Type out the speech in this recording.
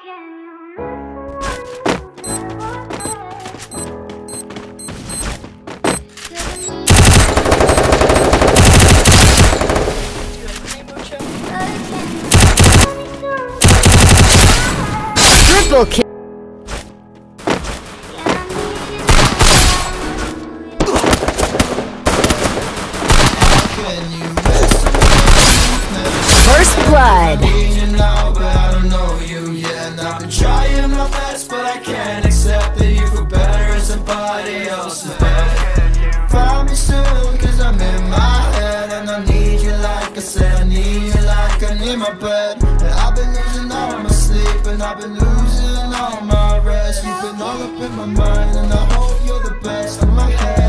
Triple kill. First blood. I've been trying my best, but I can't accept that you feel better as somebody else's bed. Promise soon, cause I'm in my head, and I need you like I said, I need you like I need my bed. And I've been losing all my sleep, and I've been losing all my rest. You've been all up in my mind, and I hope you're the best in my head.